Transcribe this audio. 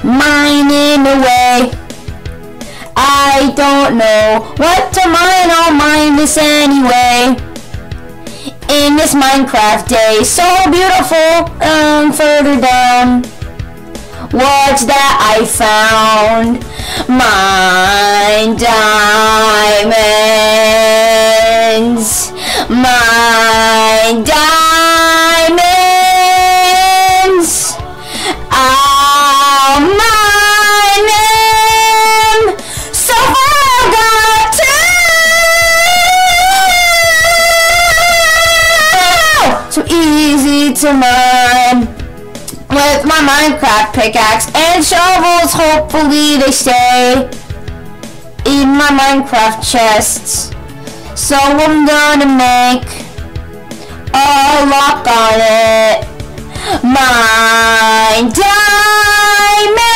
mining away. I don't know what to mine, I'll mine this anyway. In this Minecraft day, so beautiful, further down. What's that I found? Mine diamonds. Mine diamonds. I'll mine them. So far I've got two. So easy to mine. With my Minecraft pickaxe and shovels, hopefully they stay in my Minecraft chests. So I'm gonna make a lock on it. Mine diamond.